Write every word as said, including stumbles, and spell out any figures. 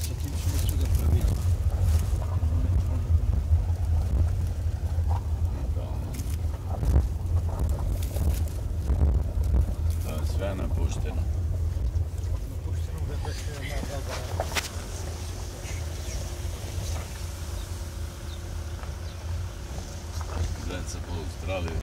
sa tim ćemo sve da praviti. Sve napušteno. Napušteno da bez sve na da Gledam se po Australiji.